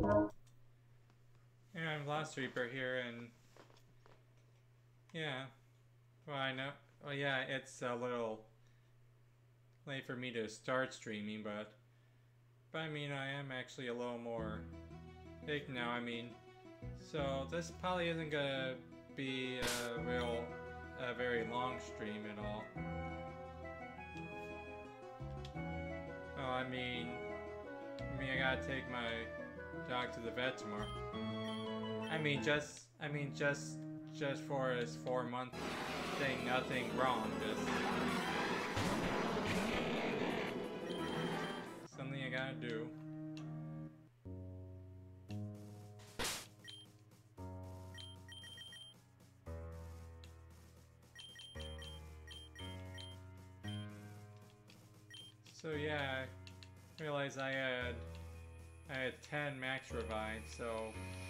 Yeah, I'm Lost Reaper here, and yeah, well, I know. Well, yeah, it's a little late for me to start streaming, but I mean, I am actually a little more big now. I mean, so this probably isn't gonna be a very long stream at all. Oh, I gotta take my dog to the vet tomorrow. Just for his 4 month thing, nothing wrong, just something I gotta do. So yeah, I realized I had 10 max revive, so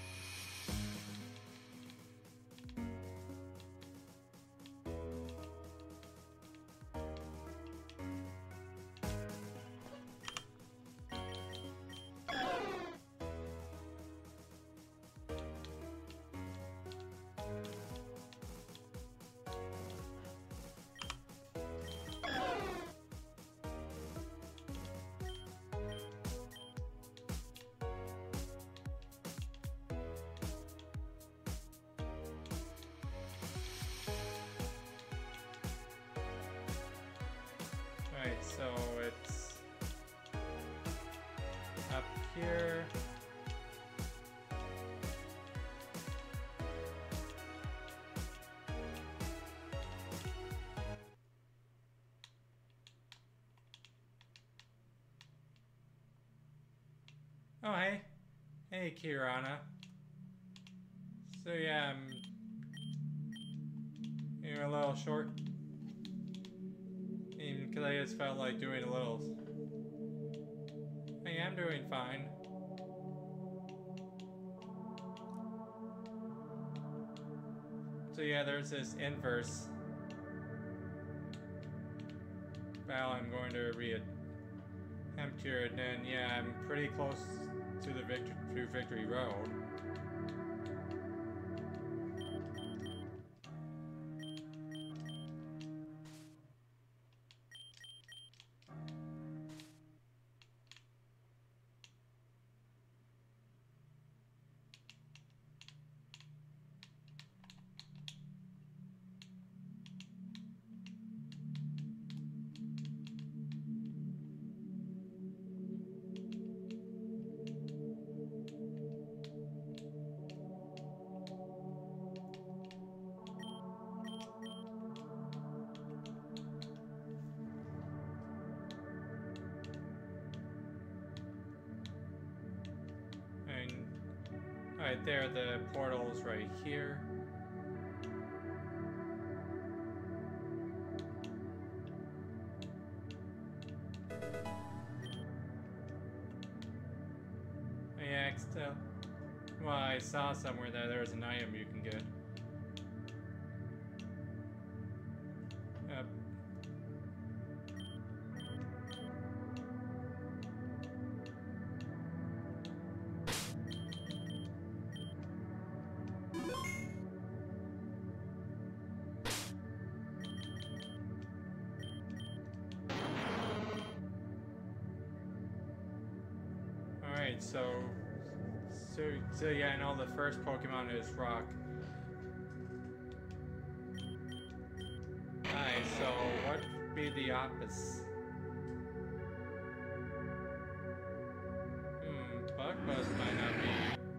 alright, so it's up here. Oh, hey. Hey, Kirana. So yeah, you're a little short. Because I just felt like doing a little. I am doing fine. So yeah, there's this inverse battle I'm going to reattempt here, and then yeah, I'm pretty close to the Victory Road. And right there, the portal's right here. I accidentally. Well, I saw somewhere that there's an item you can get. Yep. Alright, so yeah, I know the first Pokemon is Rock. Alright, so what would be the opposite? Bug Buzz might not be.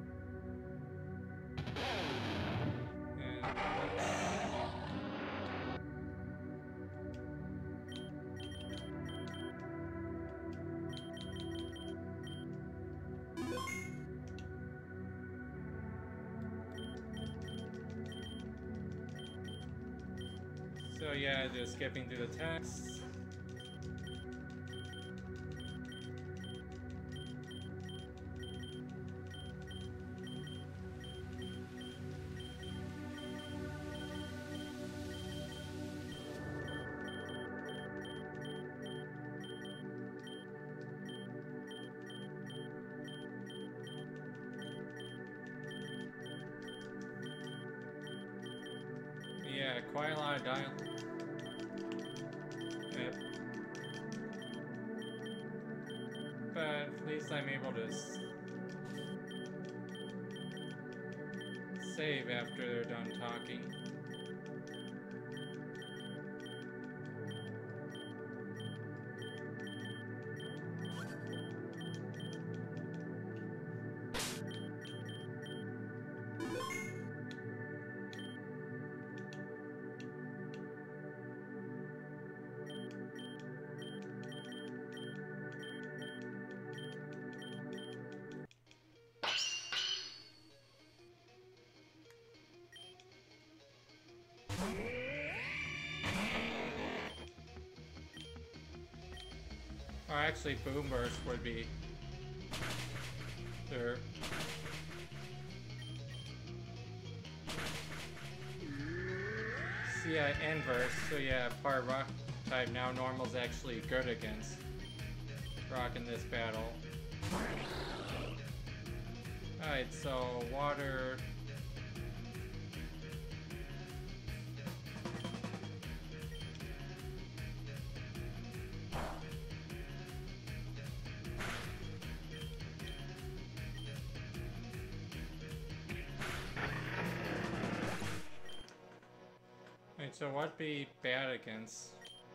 So yeah, just skipping through the text. Yeah, quite a lot of dialogue. Yep. But at least I'm able to save after they're done talking. Or actually, Boom Burst would be there. So yeah, Inverse. So yeah, part Rock type. Now Normal's actually good against Rock in this battle. Alright, so Water. So what'd be bad against?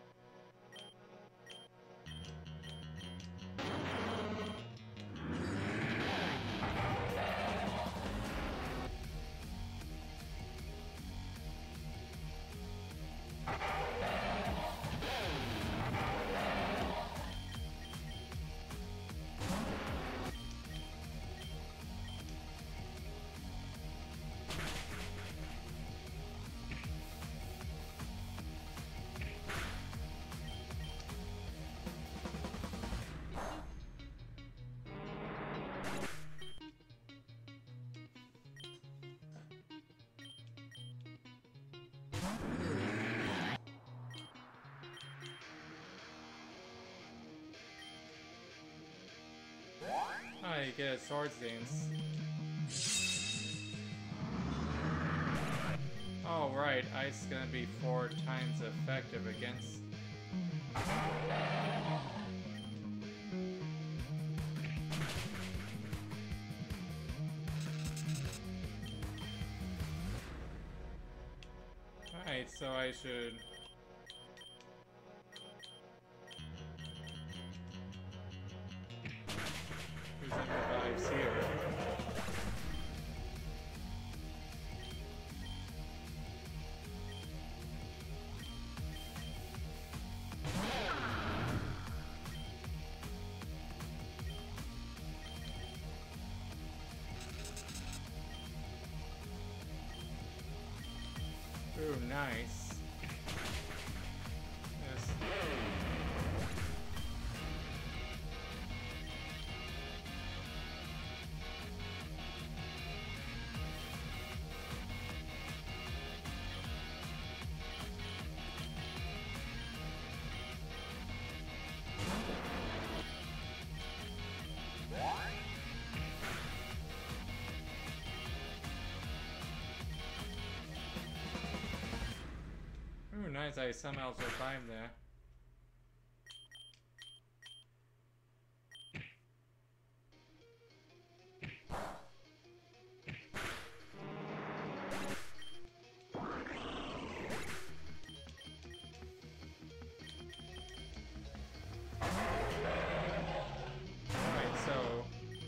Oh, you get a Swords Dance. Oh, right. Ice is gonna be 4 times effective against. Alright, so I should. Who's in revives here? Ooh, nice. Yes. Ooh, nice. I somehow survived that. Alright, so.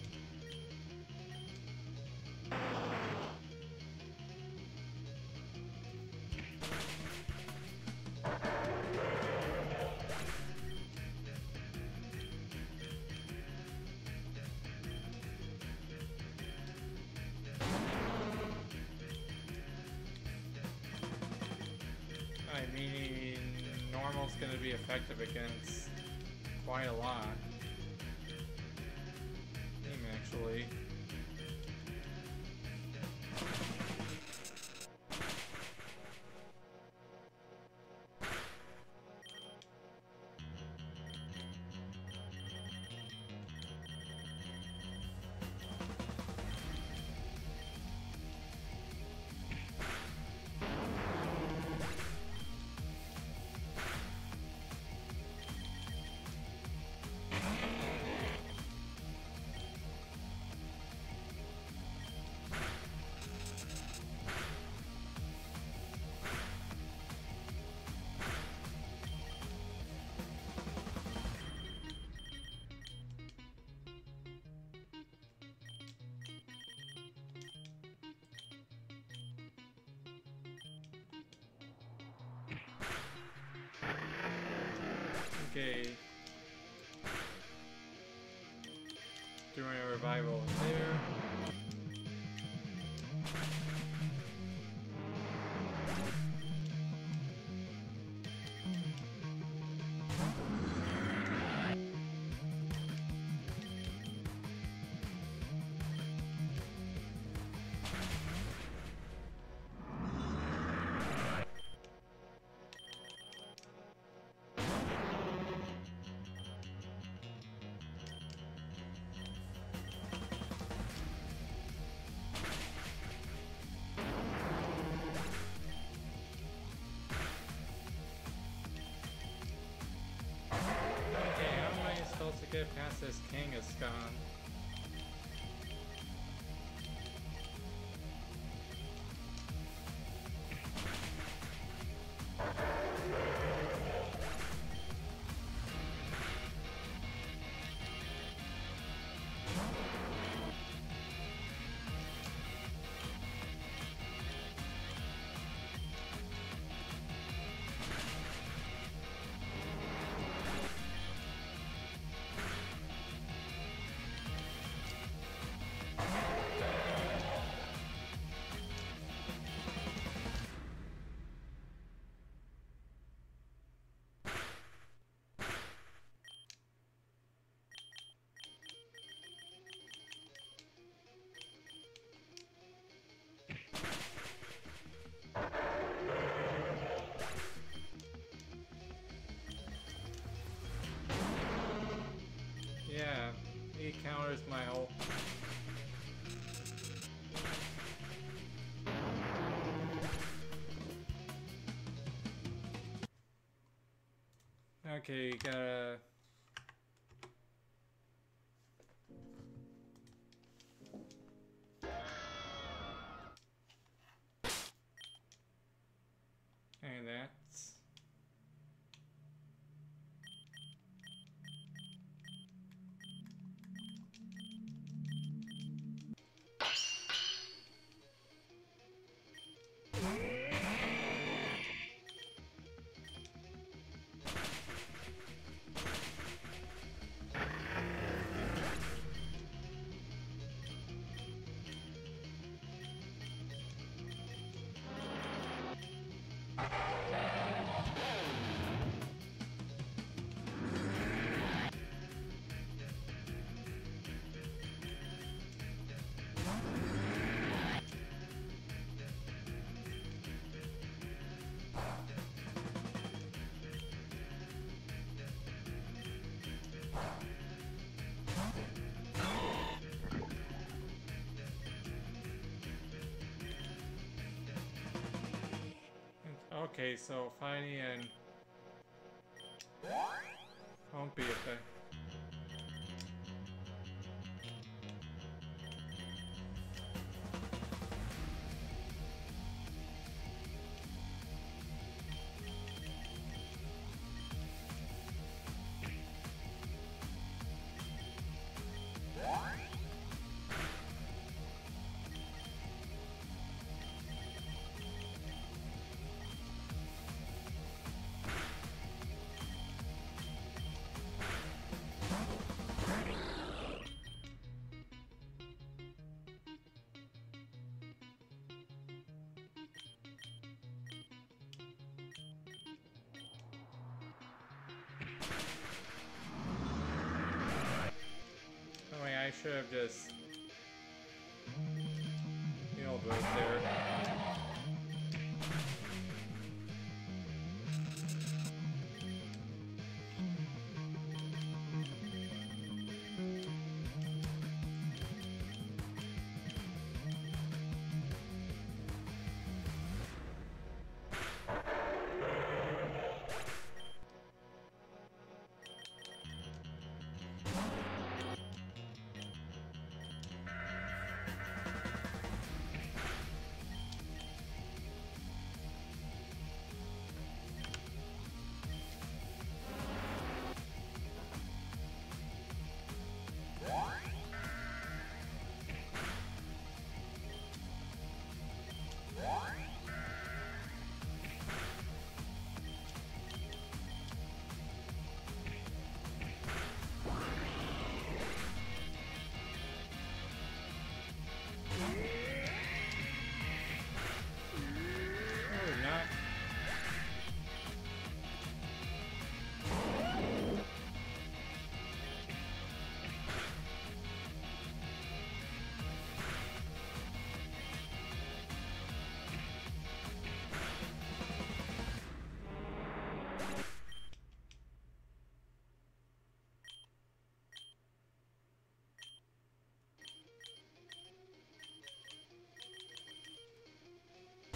I mean, Normal's gonna be effective against quite a lot. Him, actually. Cascade. Doing a revival there. To get past this Kangaskhan. Yeah, he counters my whole... Okay, you gotta... And that's... Okay, so fighting and won't be effective. I should have just healed right there.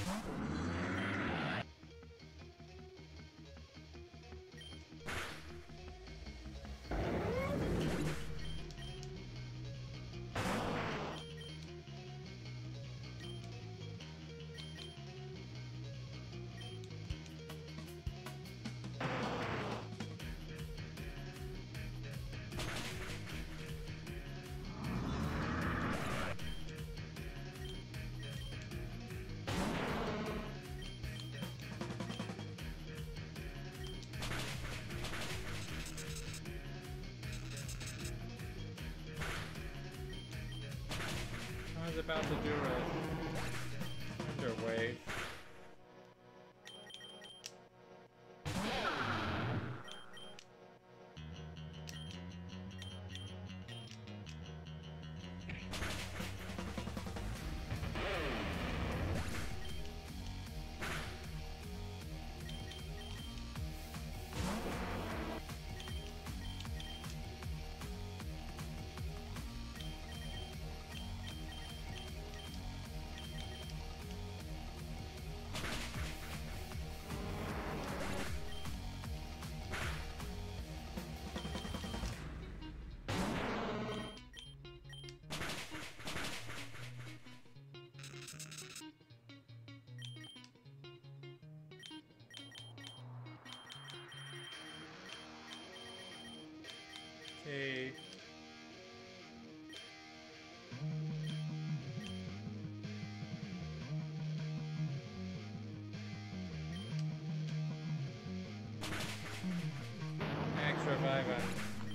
I was about to do a underwave. Okay. Max revive on.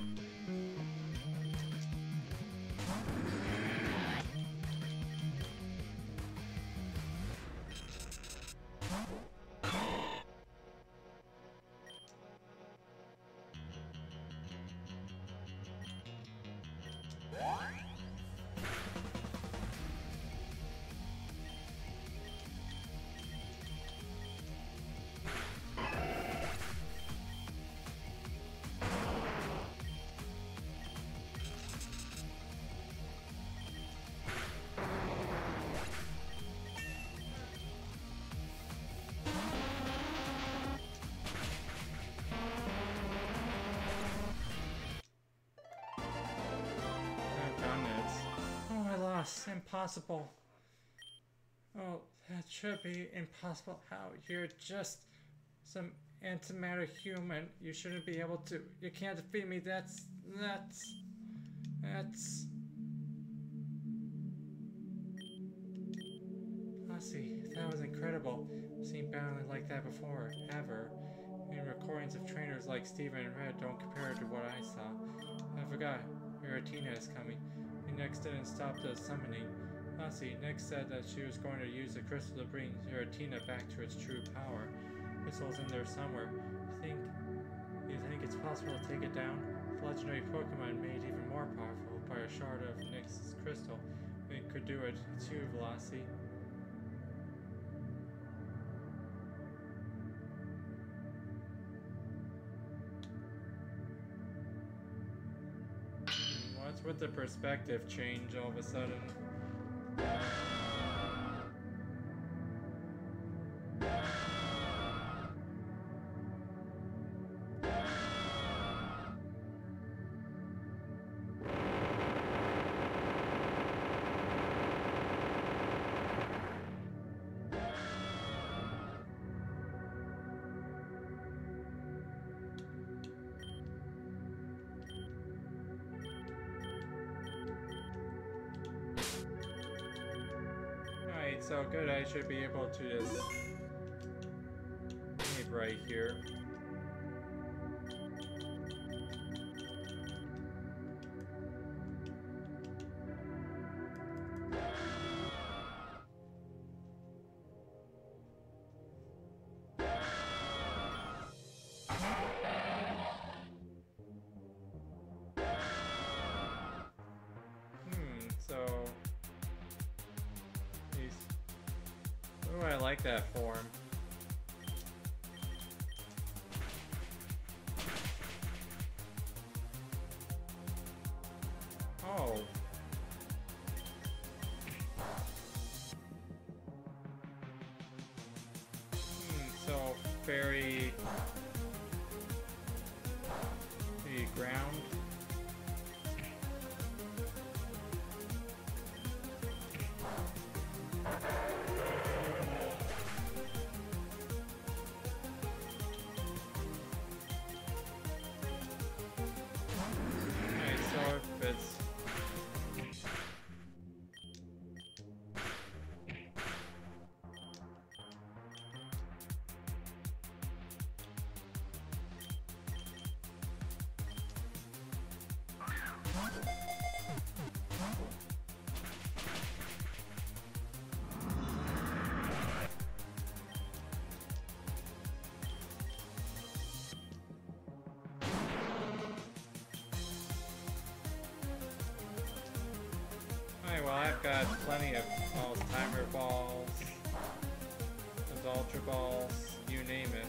Impossible. Oh, that should be impossible. How? You're just some antimatter human. You shouldn't be able to. You can't defeat me. That's. Lassie, that was incredible. I've seen battling like that before, ever. And recordings of trainers like Steven and Red don't compare to what I saw. I forgot. Giratina is coming. Nyx didn't stop the summoning. Lassie, Nyx said that she was going to use the crystal to bring Giratina back to its true power. Crystal's in there somewhere. You think it's possible to take it down? The legendary Pokemon made even more powerful by a shard of Nyx's crystal. We could do it too, Lassie. What's with the perspective change all of a sudden? So good, I should be able to just leave right here. I like that form. Oh. bury the ground. Alright, so if it's Alright, well I've got plenty of all timer balls, those ultra balls, you name it.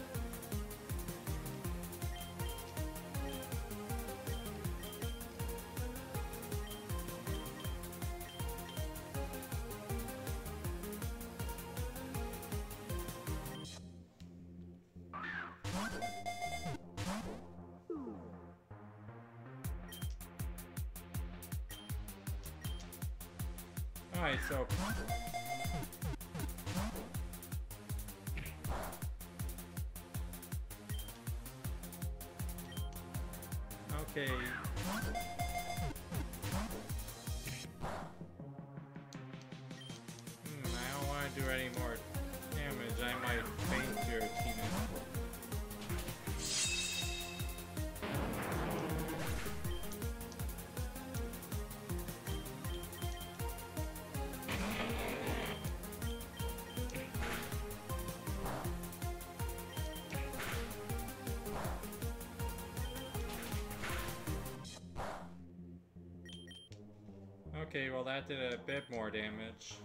Alright, so okay. I don't want to do any more damage. I might faint here, Tina. Okay, well that did a bit more damage.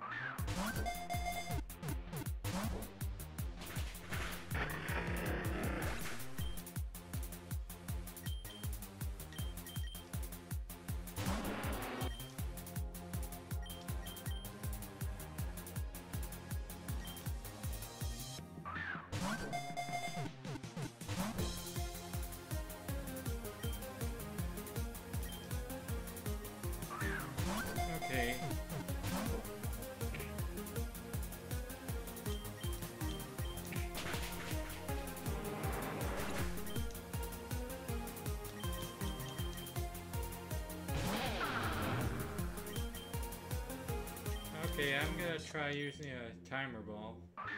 Okay. Okay, I'm gonna try using a timer ball.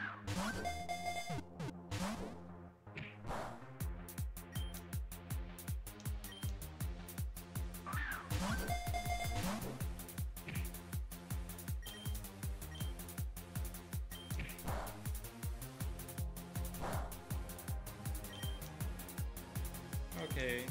Okay.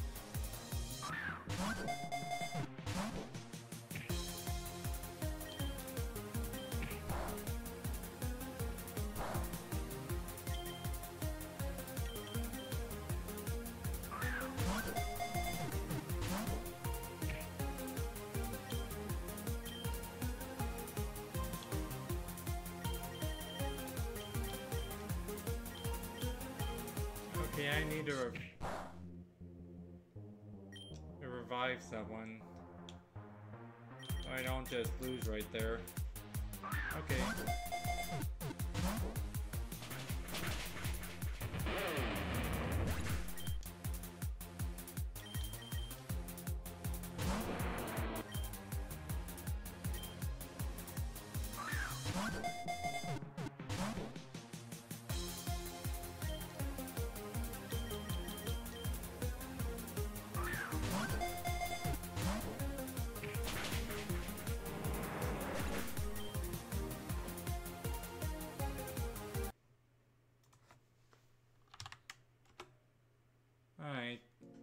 Okay, I need to revive someone. So I don't just lose right there. Okay. Alright.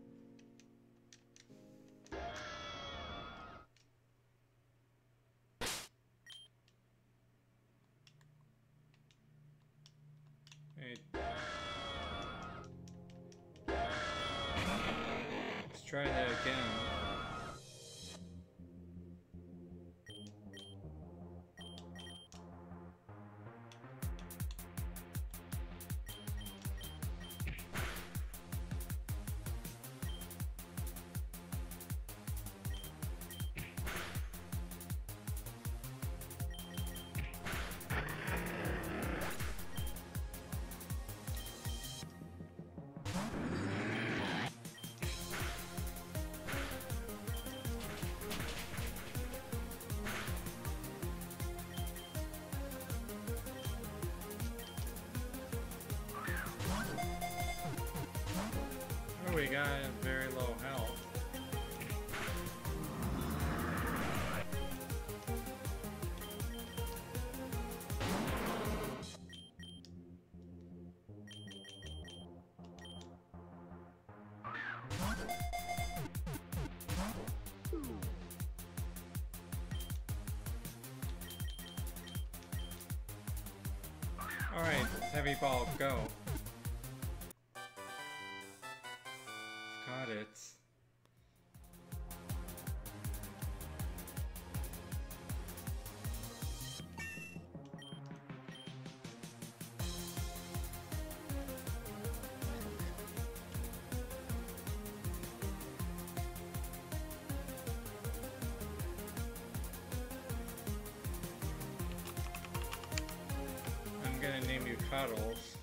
Let's try that again. we got very low health. Alright, heavy ball, go. Got it. I'm gonna name you Cuddles.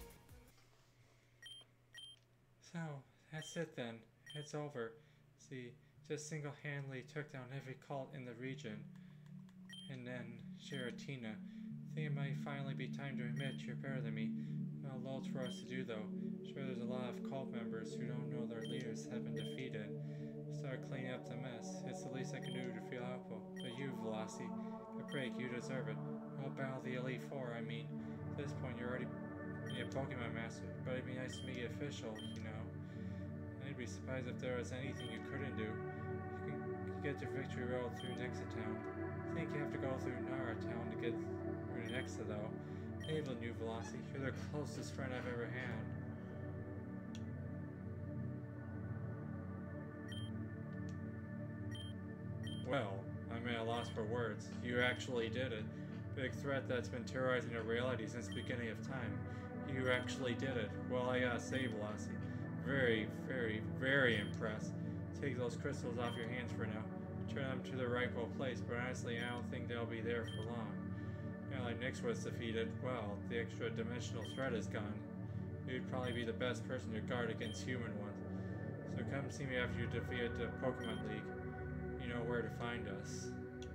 So, that's it then. It's over. See, just single-handedly took down every cult in the region. And then, Shiratina. Think it might finally be time to admit you're better than me. Well, loads for us to do though. Sure, there's a lot of cult members who don't know their leaders have been defeated. Start cleaning up the mess. It's the least I can do to feel helpful. But you, Velocity, a break, you deserve it. I'll battle the Elite Four, I mean. At this point, you're already a Pokemon Master, but it'd be nice to make it official, you know. I'd be surprised if there was anything you couldn't do. You can get to Victory Road through Nexa Town. I think you have to go through Nara Town to get through Nexa, though. Ava knew Velocity. You're the closest friend I've ever had. Well, I'm at a loss for words. You actually did it. Big threat that's been terrorizing our reality since the beginning of time. You actually did it. Well, I gotta say, Velocity, very, very, very impressed. Take those crystals off your hands for now. Turn them to the rightful place, but honestly, I don't think they'll be there for long. Now, like Nyx was defeated, well, the extra dimensional threat is gone. You'd probably be the best person to guard against human ones. So come see me after you defeat the Pokemon League. You know where to find us.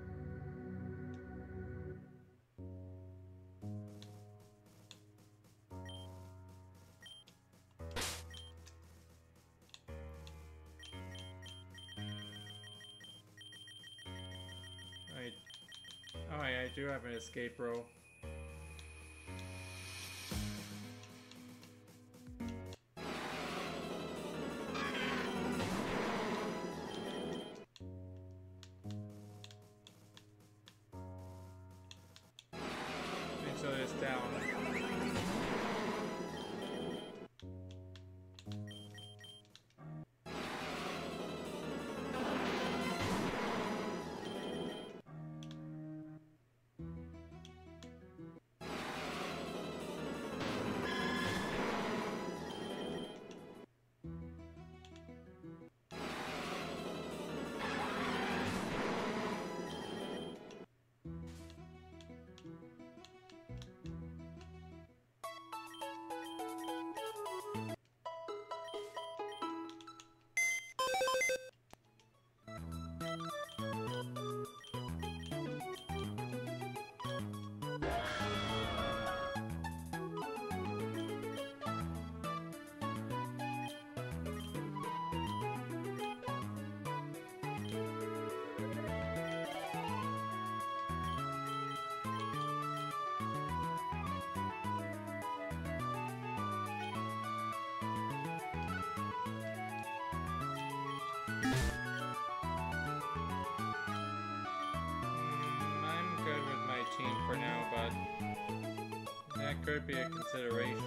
I do have an escape row. And so it's down. I'm good with my team for now, but that could be a consideration.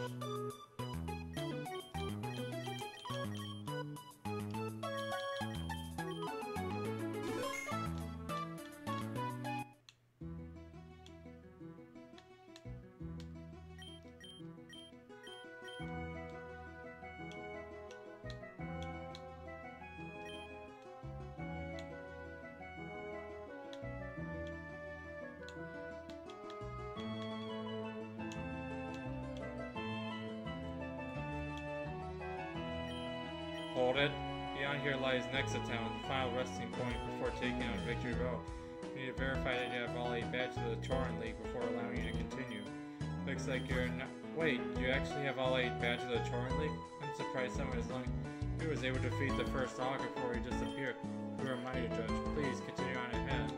Hold it. Beyond here lies Nexa Town, the final resting point before taking on Victory Road. You need to verify that you have all 8 badges of the Torrent League before allowing you to continue. Looks like you're not— Wait, you actually have all 8 badges of the Torrent League? I'm surprised someone as long— He was able to defeat the first dog before he disappeared. You are mighty, Judge. Please continue on ahead.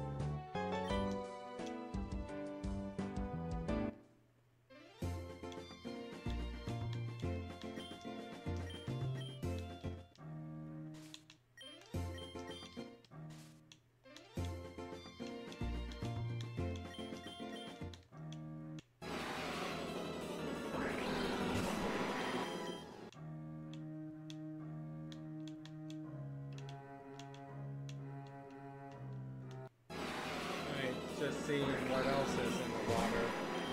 Just seeing what else is in the water.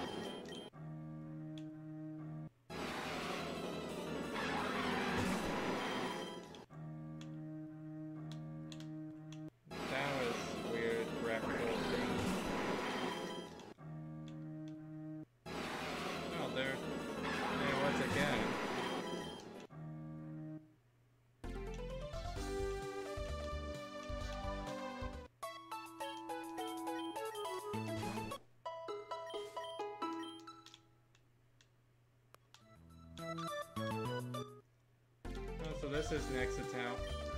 That was weird graphical thing. Oh, there it was again. Oh, so this is next to town.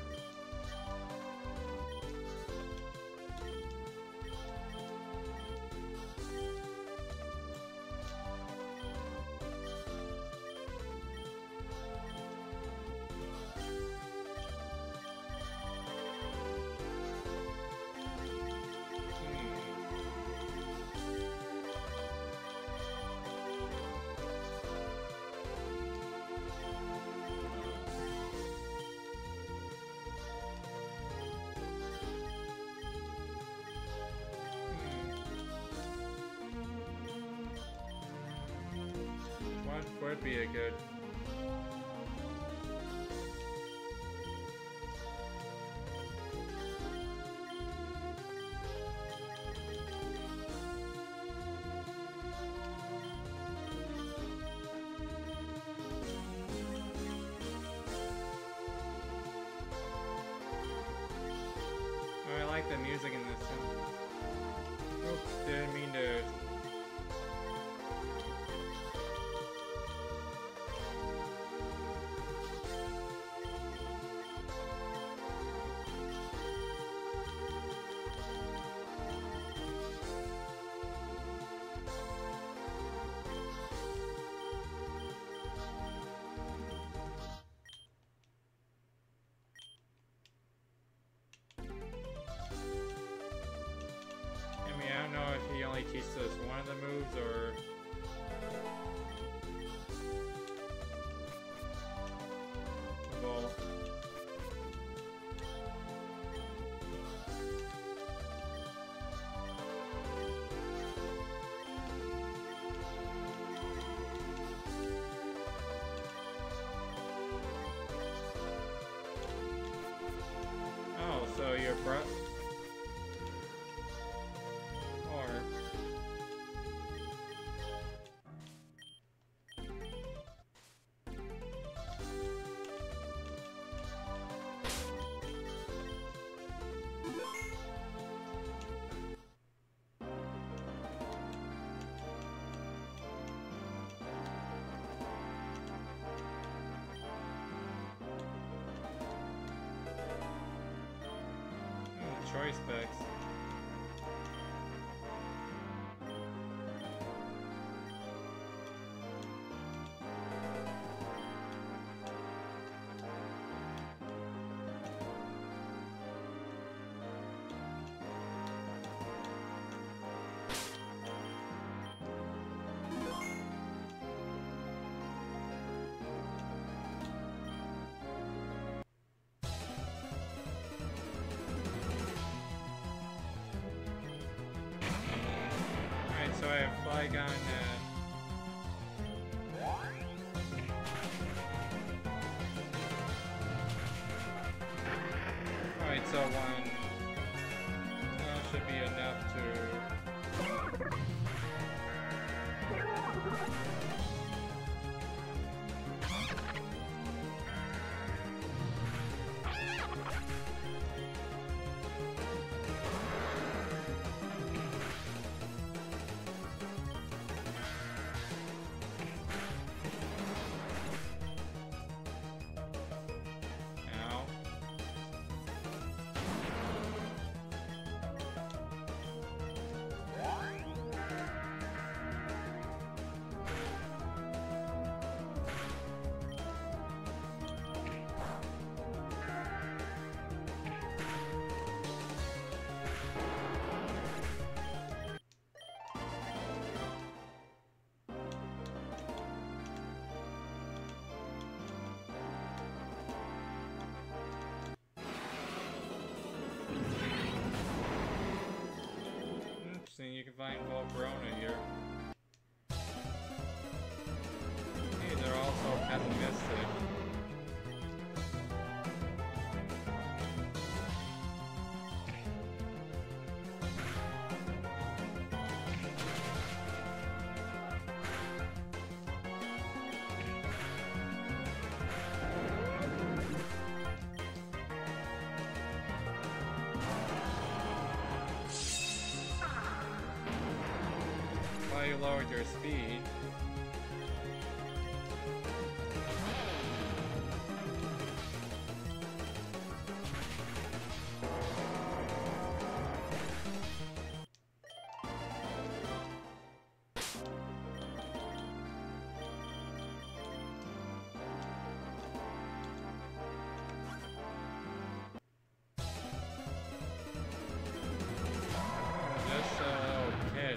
What would be a good... Oh, I like the music in this one. Oops, didn't mean to... I don't know if he only teaches us one of the moves or... Well... Oh, so your breath... choice specs. So I have Flygon Alright, so one should be enough to... interesting. You can find Volcarona here. Hey, they're also pessimistic. Why you lowered your speed? Just a little kid.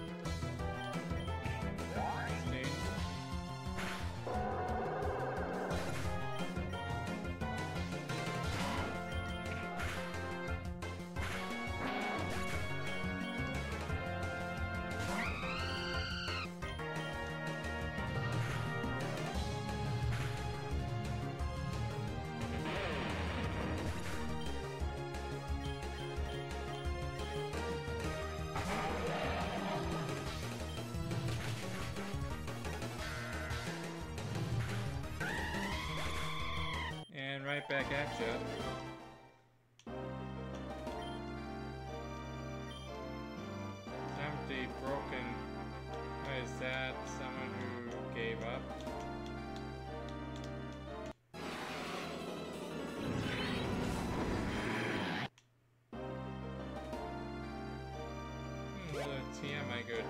And right back at you. Empty, broken. Is that someone who gave up? The TM, I good.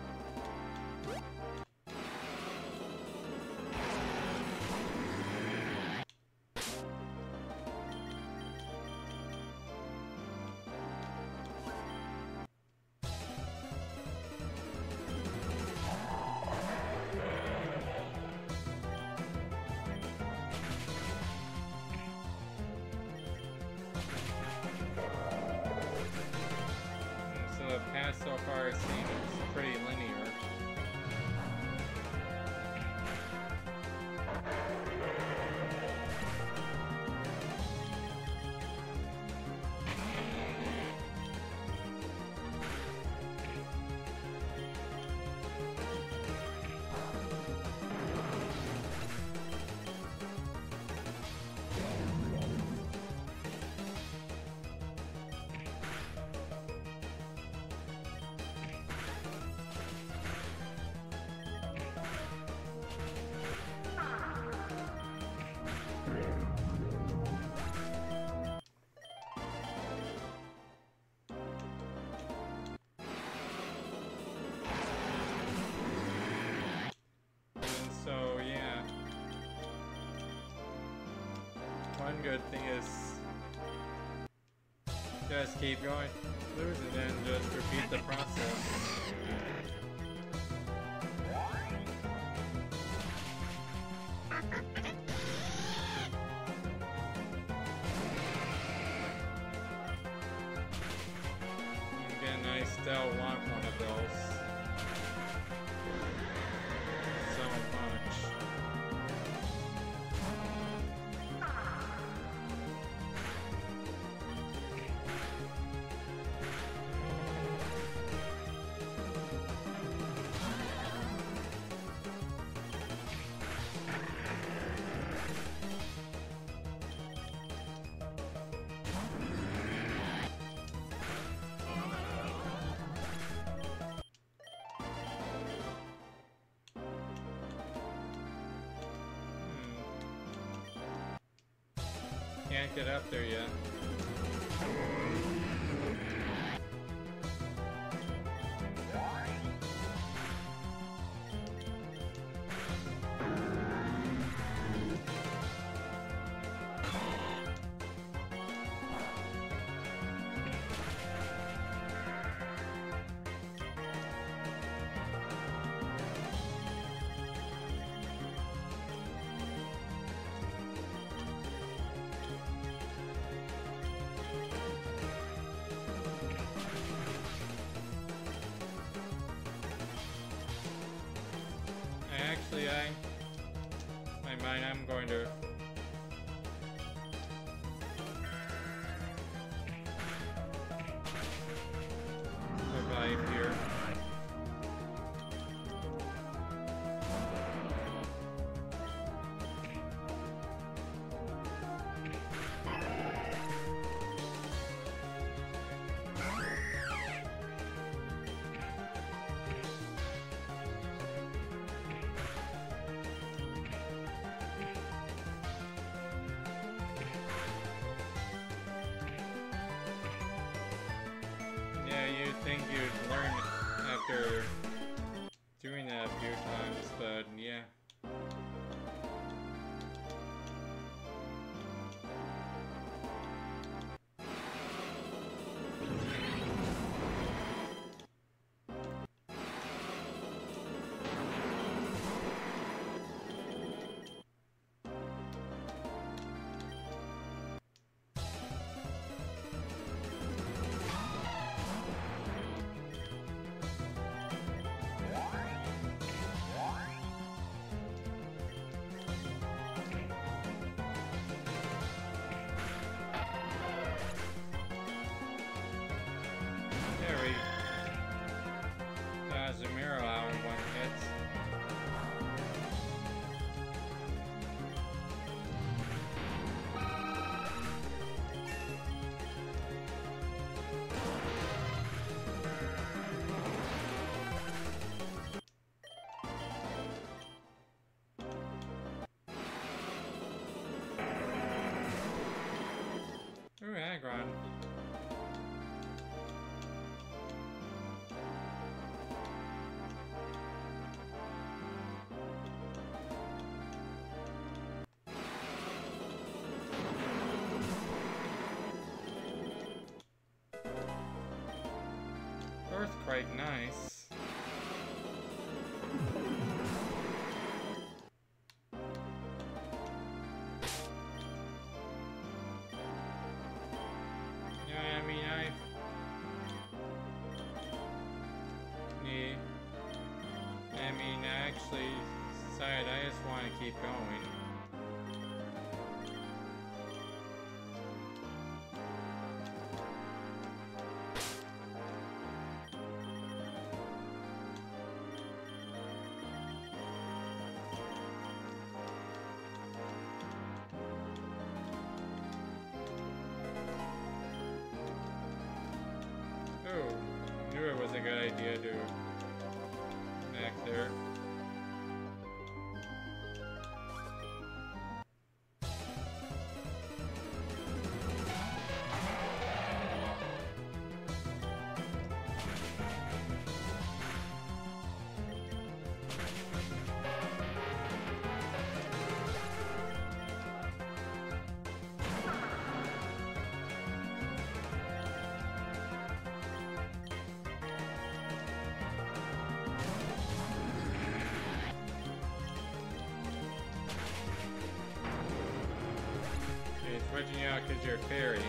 So the path so far seems pretty linear. So yeah, one good thing is just keep going, lose, and then just repeat the process. Again, I still want one of those. So much. Can't get up there yet. bang. My mind, I'm going to... survive here. Yeah, you'd think you'd learn after doing that a few times, but yeah. Zamiro out in one hit. Ooh, Aggron. Earthquake, nice. Yeah, I mean, I actually decided I just want to keep going. Oh, knew it was a good idea to connect there. Switching you out because you're a fairy.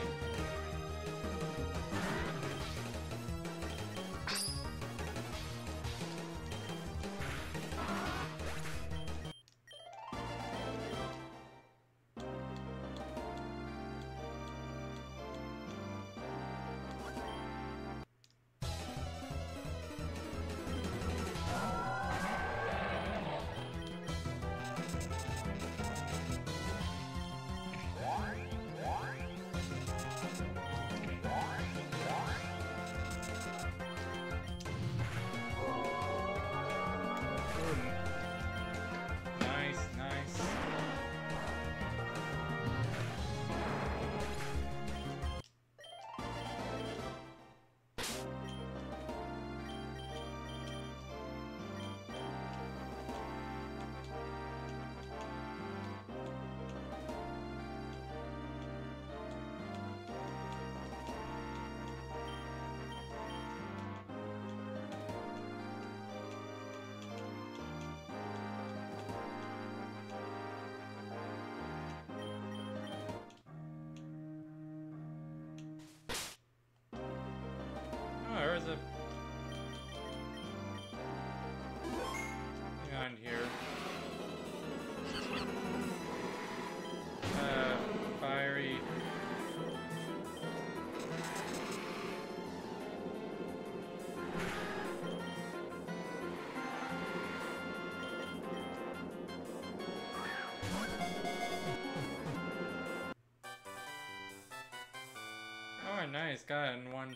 got in one.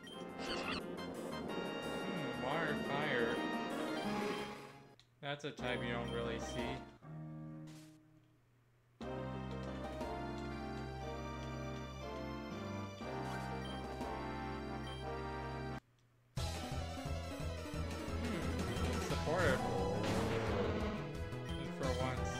Water, fire. That's a type you don't really see. Supportive. And for once.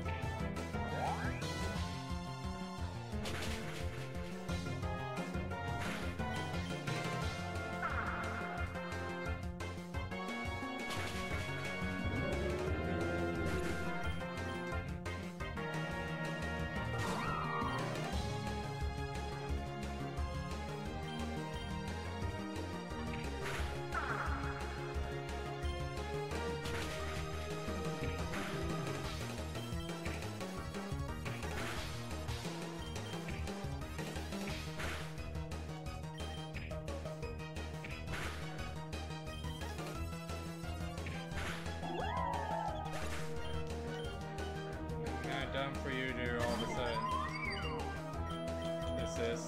Dumb for you to all of a sudden. This is.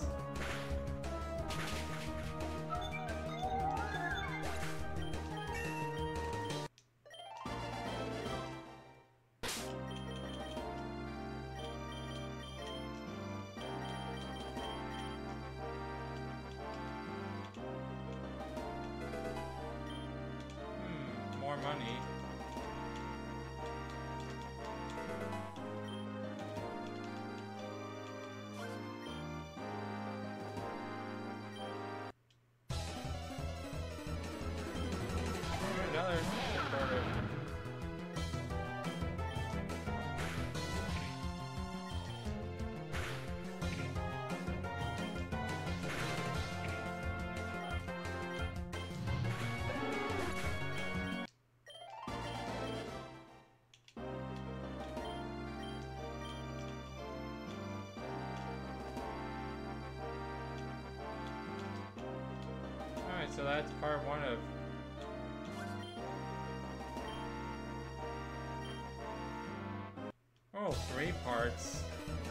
More money. Another supportive. Alright, so that's part one of oh, 3 parts.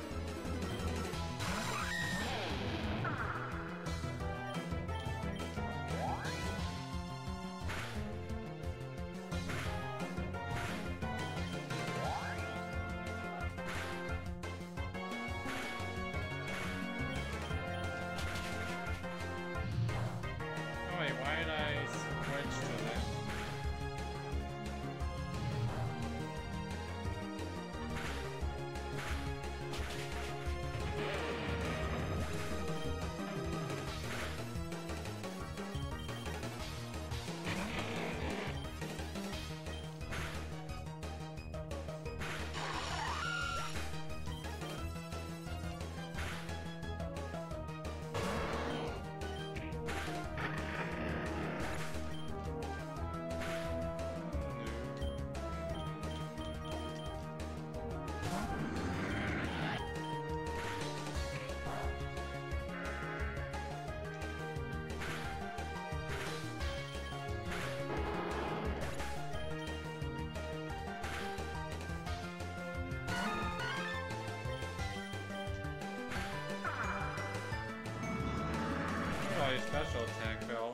Oh wait, why did I switch to that? Oh, your special attack fell.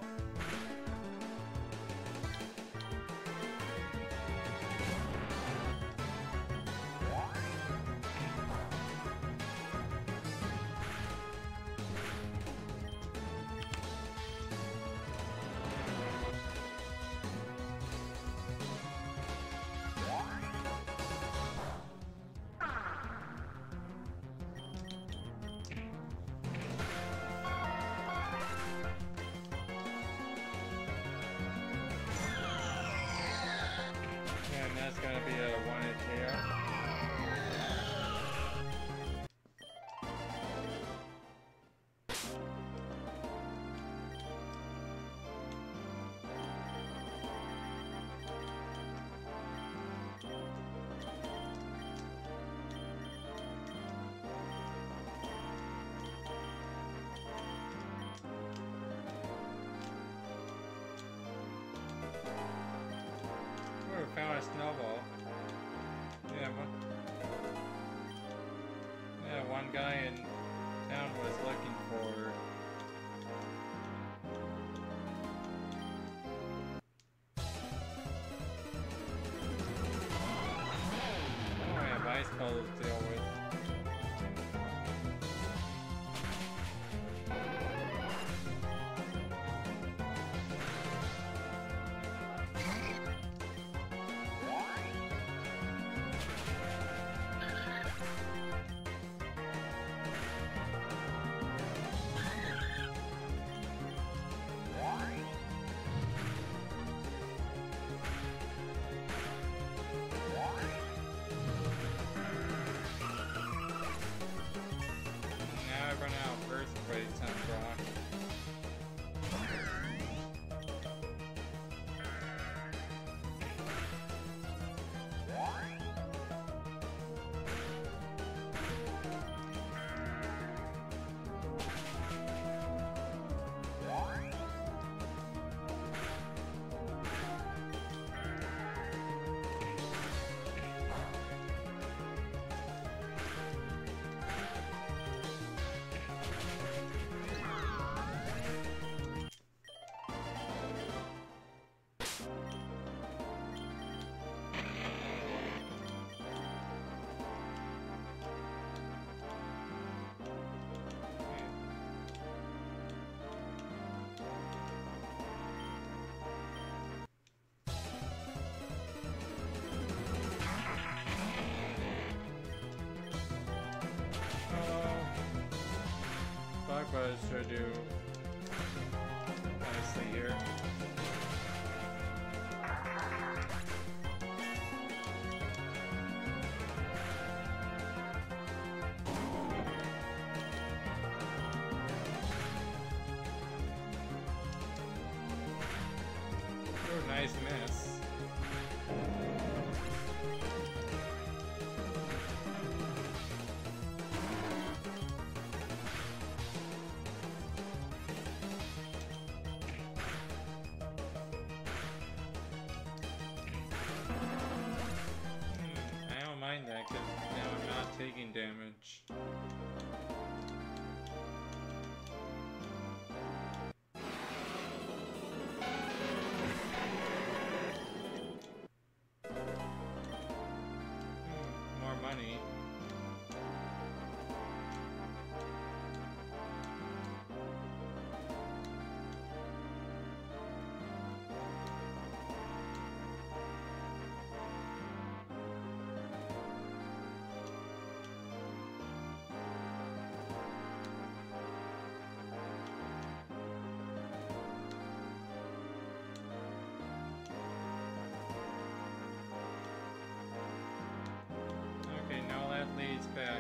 And that's gonna be a 1-hit KO. Found a snowball. Yeah, one guy in town was looking for should do nicely here. Oh, nice miss. I don't mind that because now I'm not taking damage. More money. Okay, now that leads back.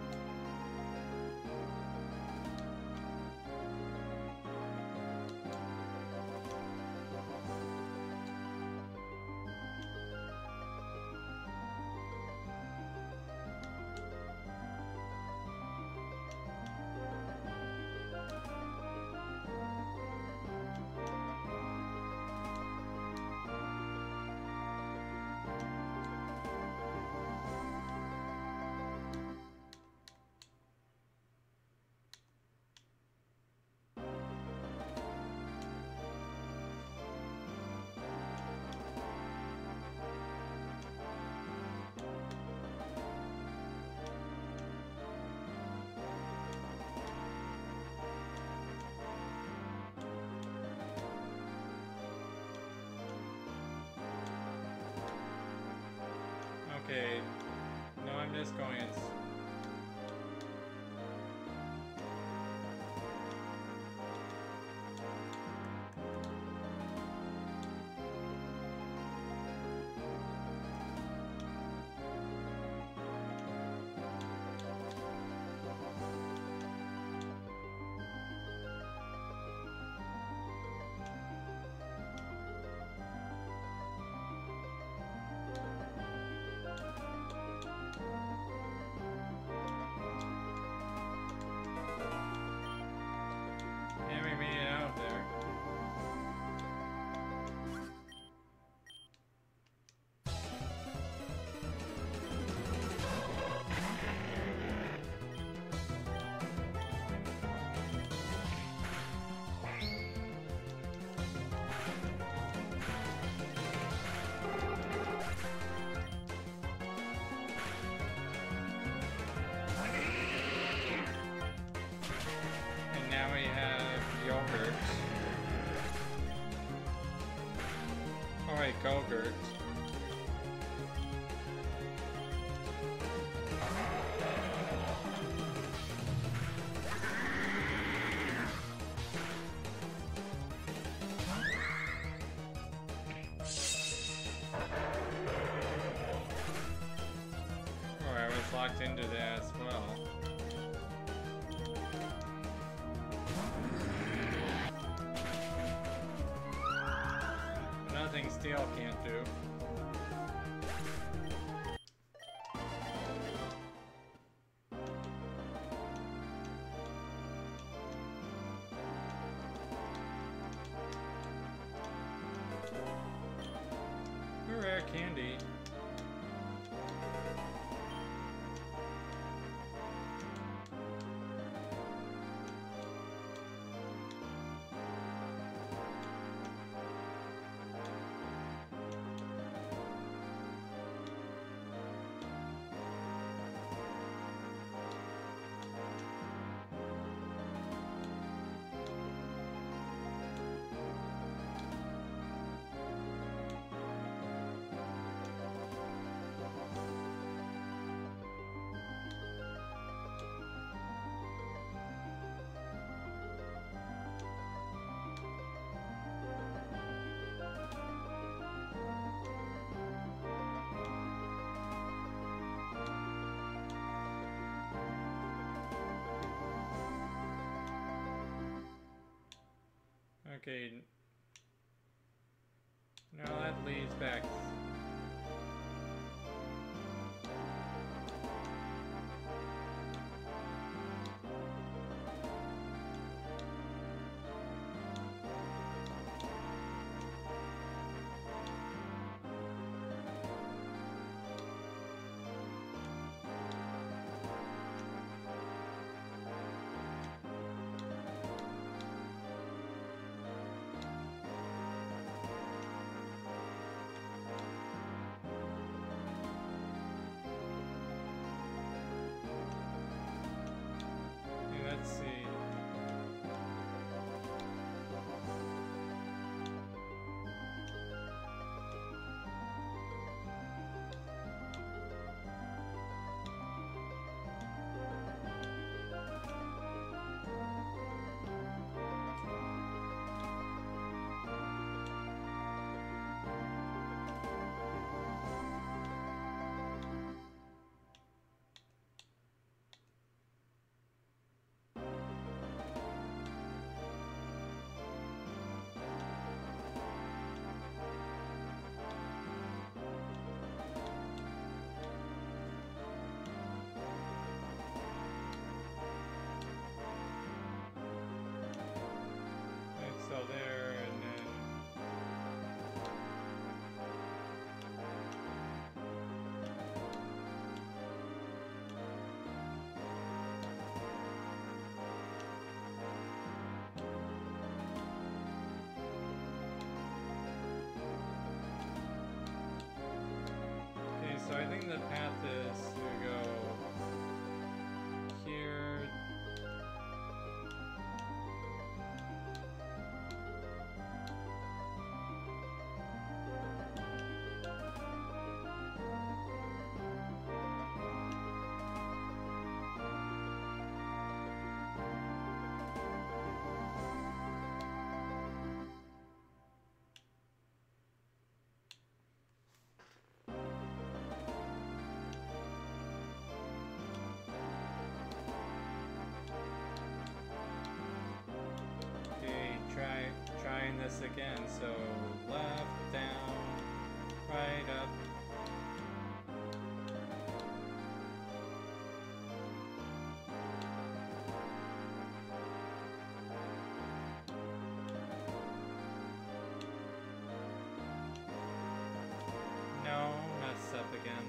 Okay, no, I'm just going. And we made it out there. And now we have yogurt. Oh wait, Go-Gurt. Oh, I was locked into that as well. Nothing Steel can't do. A rare candy. Okay. Now that leads back. Let's see. So there, and then okay, so I think the path is to go here. Trying this again. So left, down, right, up. No, mess up again.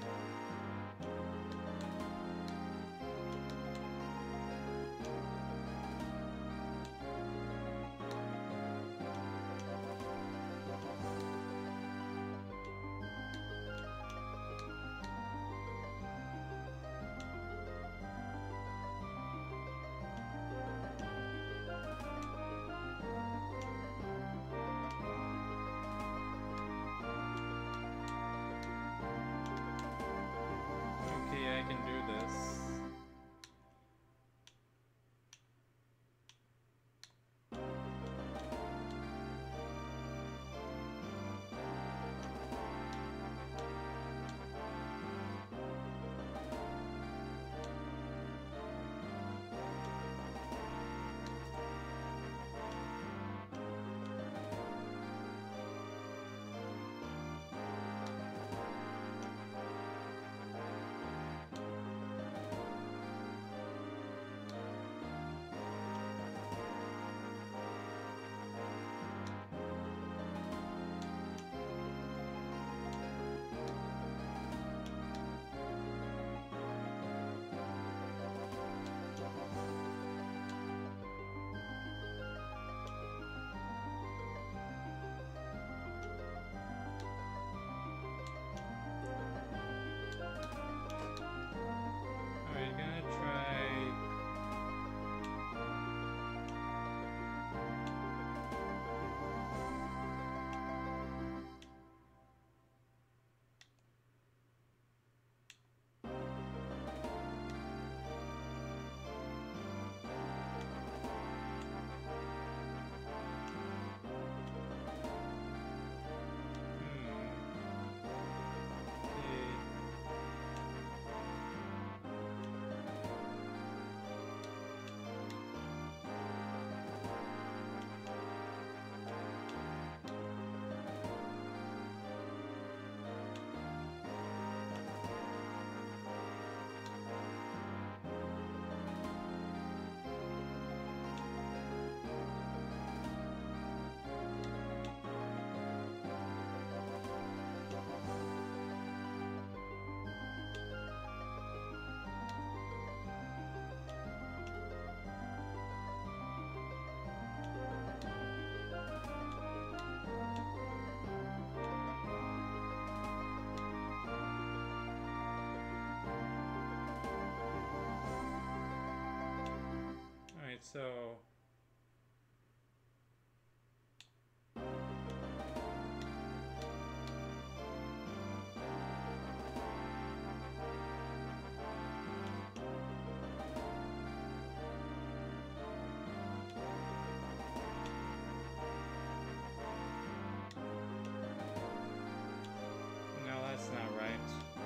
so... No, that's not right.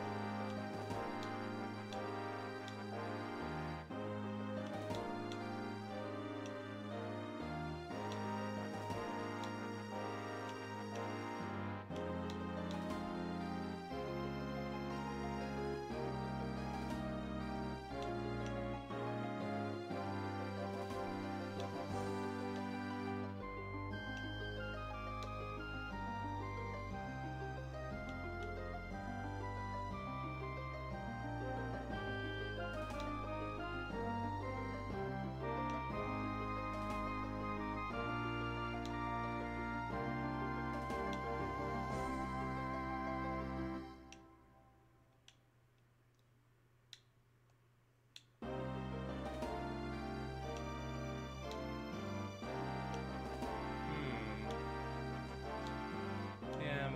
Yeah.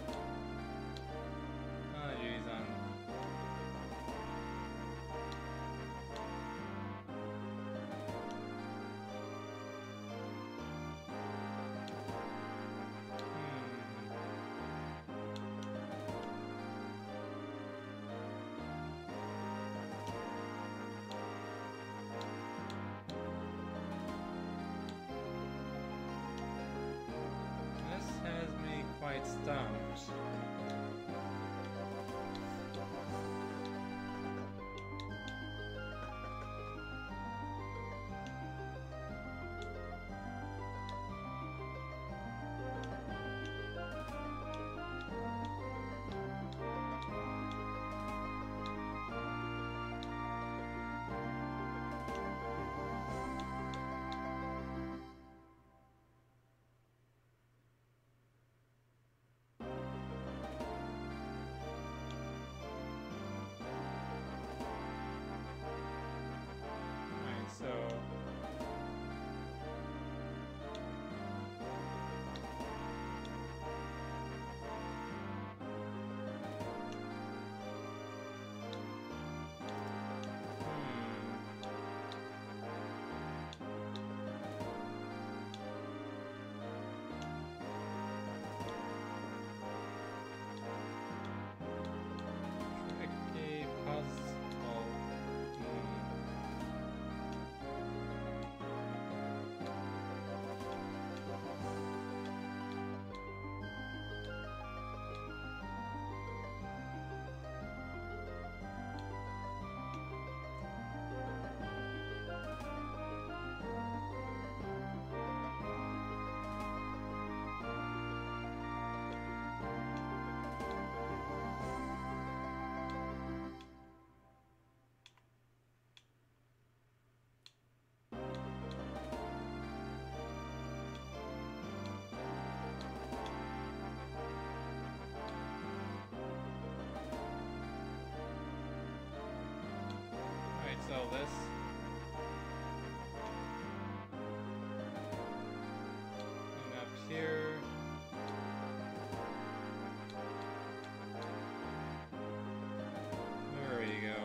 Oh, geez, This has me quite stumped. Alright, so... Tricky puzzle. Alright, so this... And up here... There we go.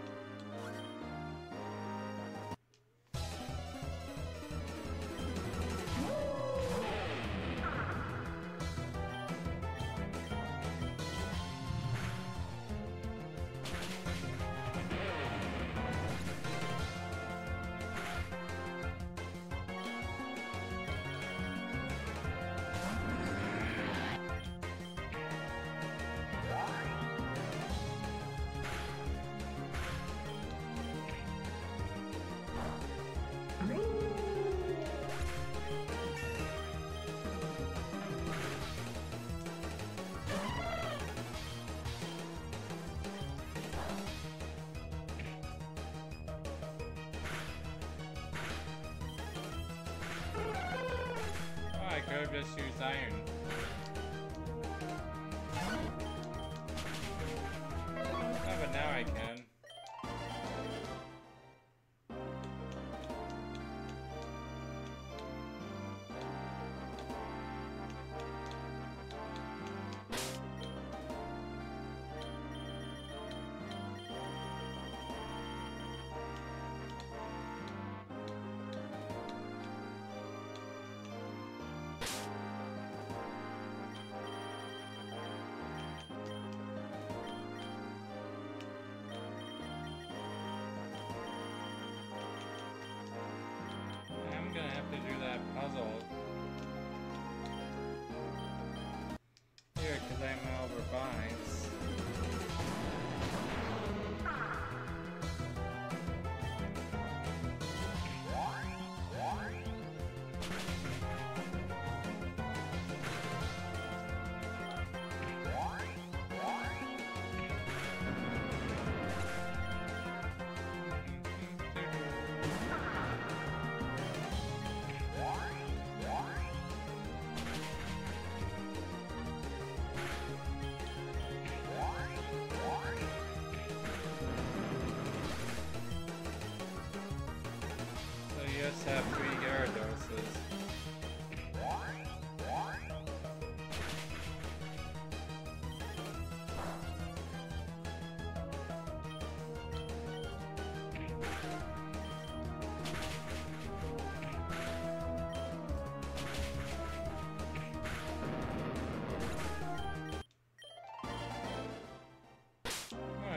I could have just used iron. Oh, but now I can.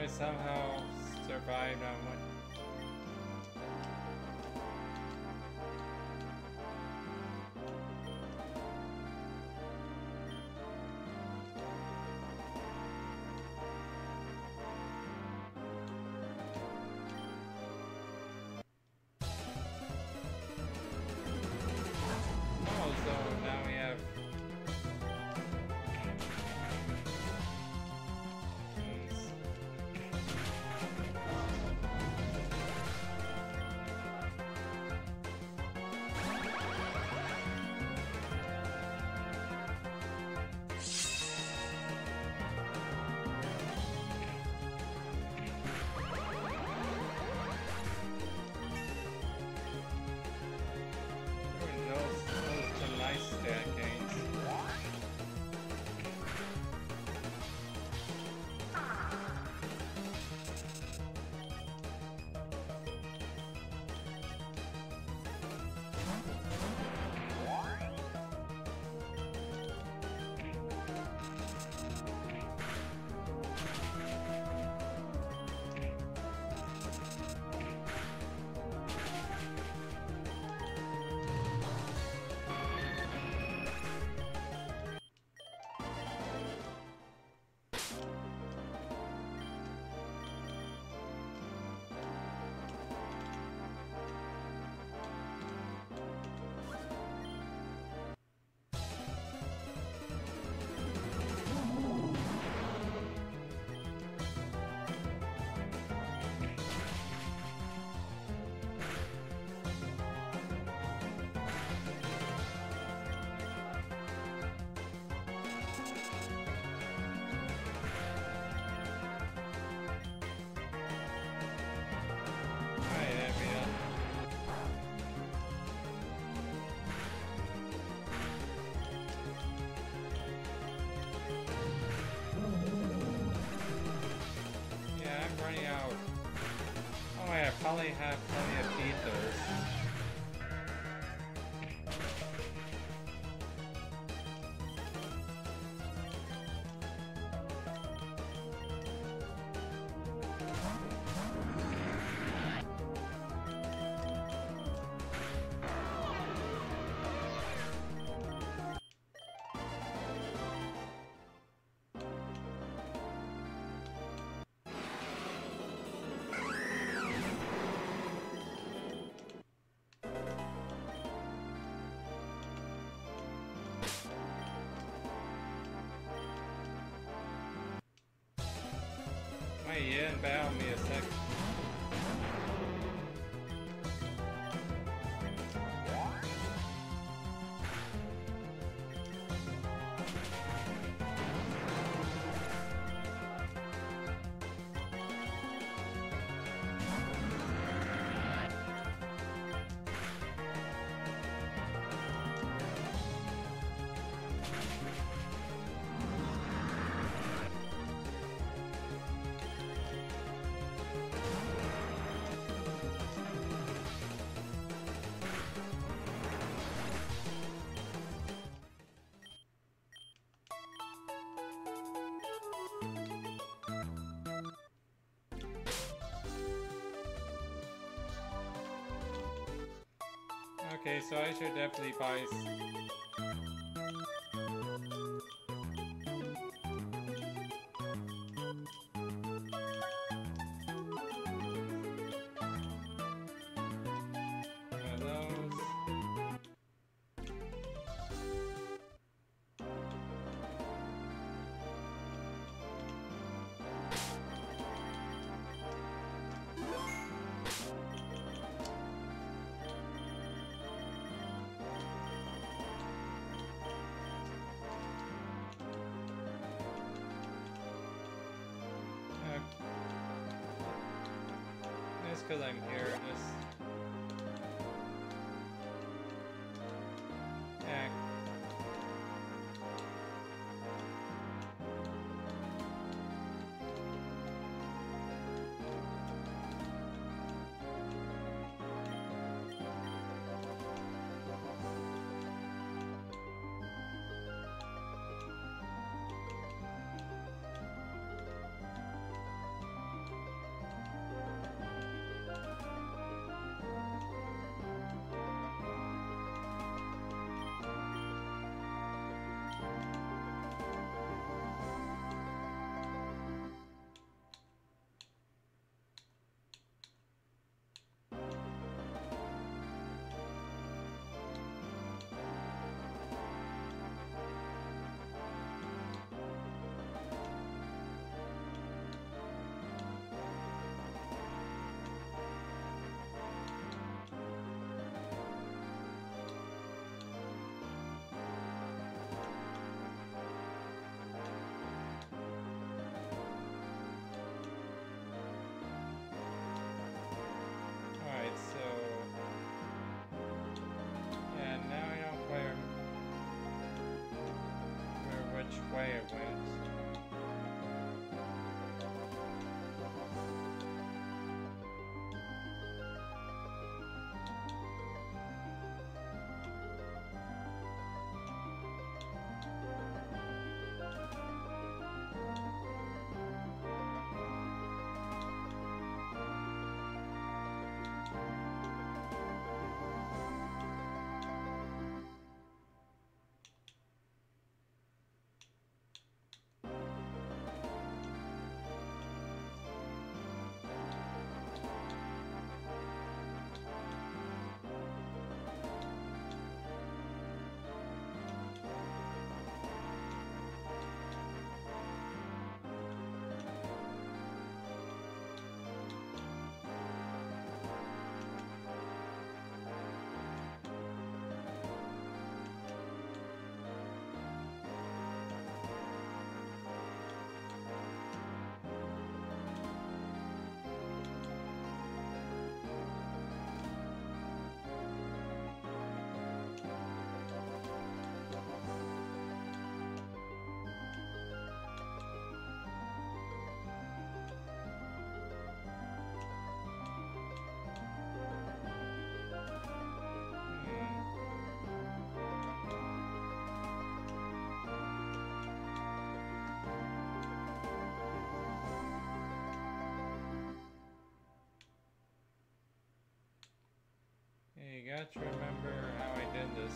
I somehow survived on one. Oh, so now we have. Those some nice stat gains. I probably have plenty of ethers. Wait, you didn't battle me a second. Okay, so I should definitely buy. Just because I'm here, just... Yeah. got to remember how I did this.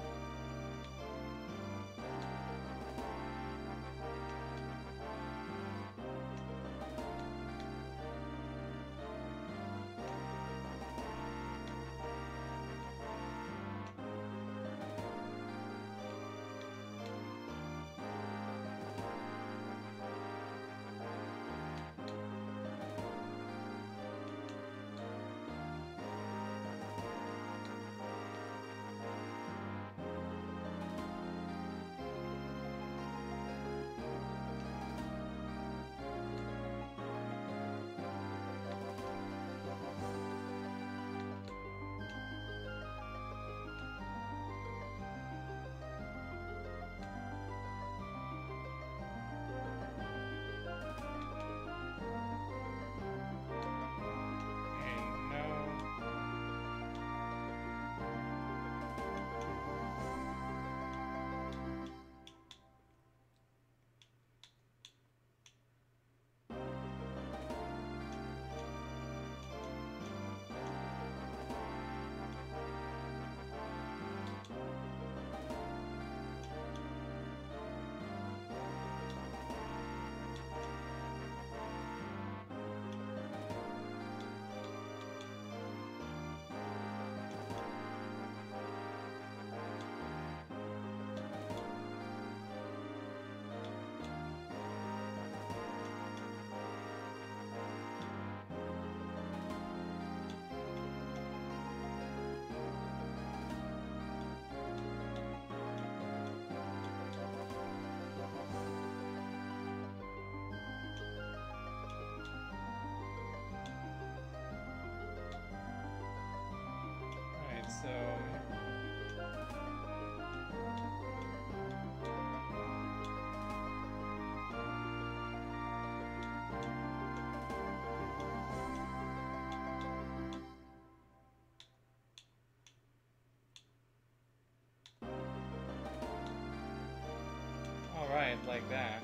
And no. Alright, so alright, like that.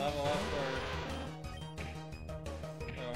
level up for... Oh.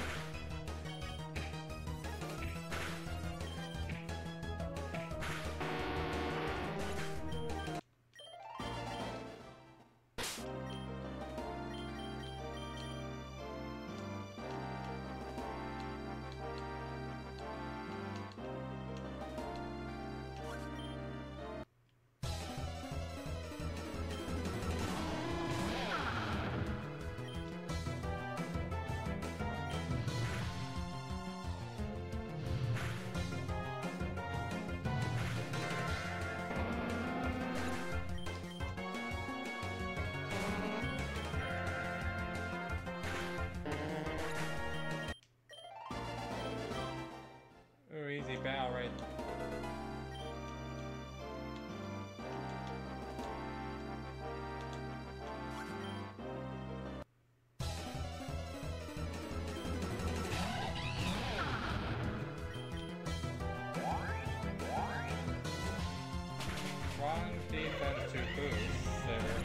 Ooh, easy bow right. Wrong defense to boost there.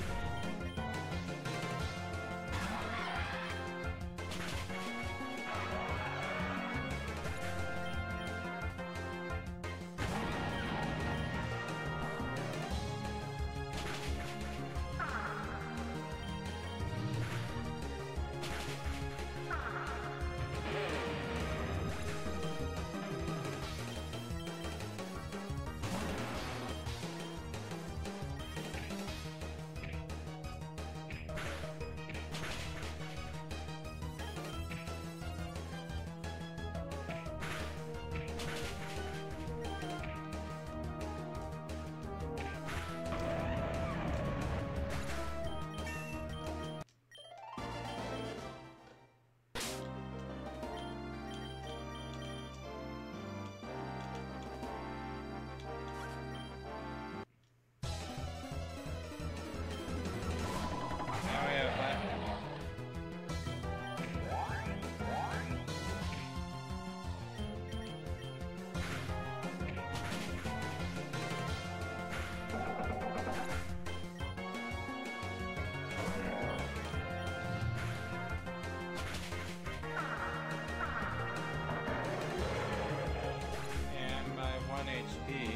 Now we have that. And my 1 HP.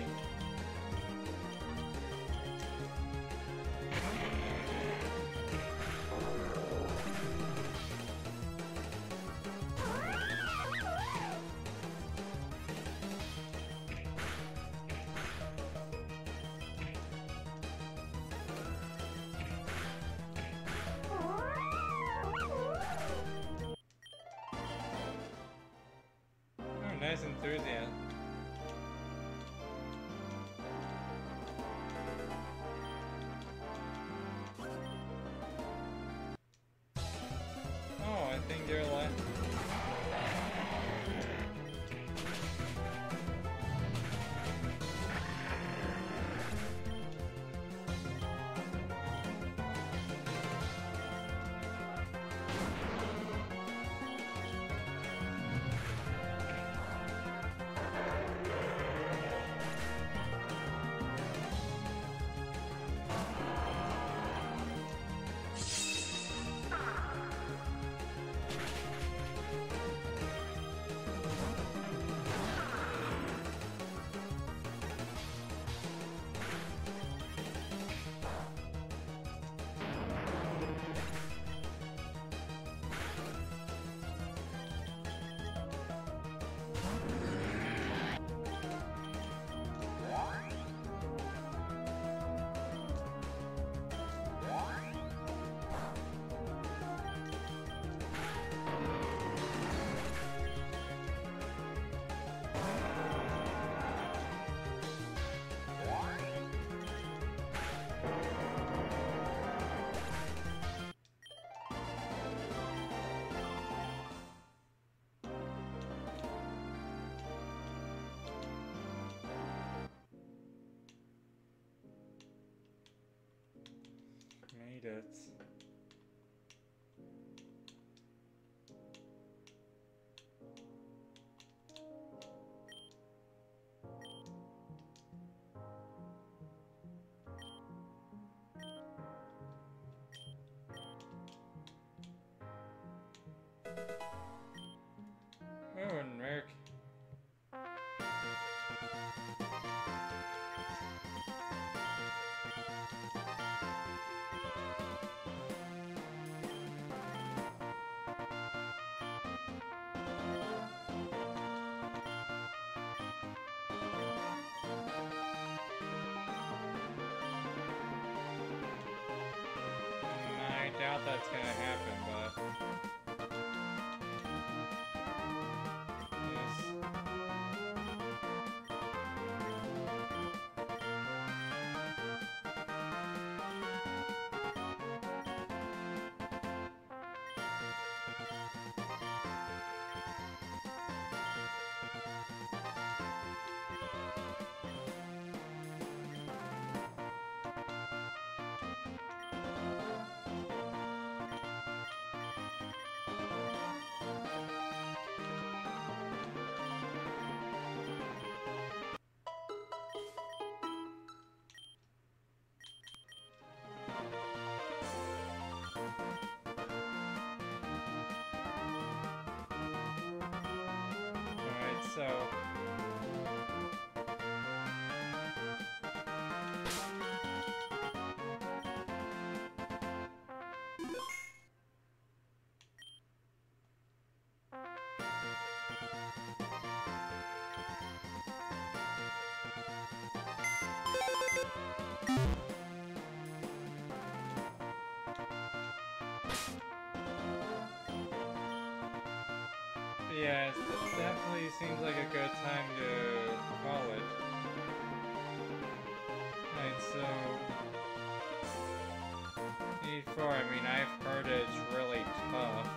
Oh, nice enthusiasm. Oh, I think they're like... Made it. Oh, and Merrick. I doubt that's gonna happen, but yes. Alright, so yeah, it definitely seems like a good time to call it. Alright, so E4, I mean, I've heard it's really tough.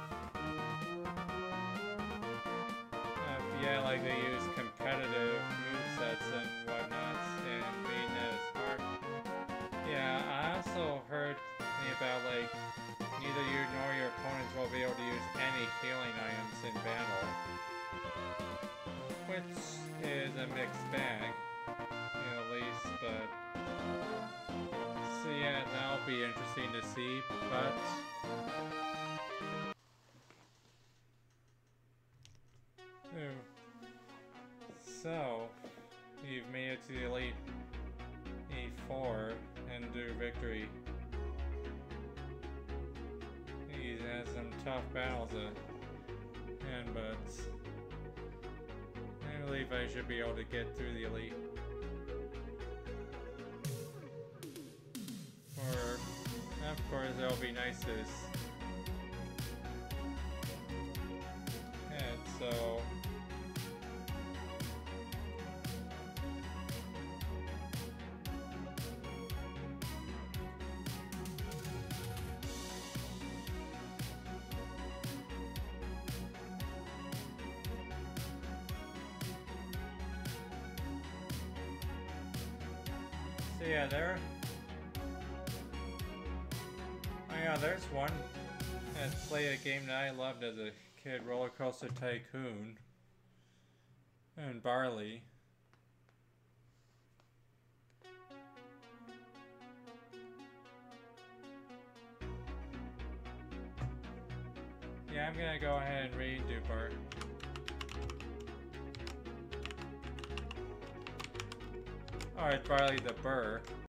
Yeah, like they use competitive movesets and whatnots, and being as hard. Yeah, I also heard about like neither you nor your opponents will be able to use any healing items in battle, which is a mixed bag, at least. But so yeah, that'll be interesting to see. But so you've made it to the Elite E4 and do victory. He's had some tough battles but I believe I should be able to get through the Elite. Or, of course, it'll be nice to head, so yeah, there's one that played a game that I loved as a kid, Roller Coaster Tycoon, and Barley. Yeah, I'm gonna go ahead and read Duper. Alright, Barley the Burr.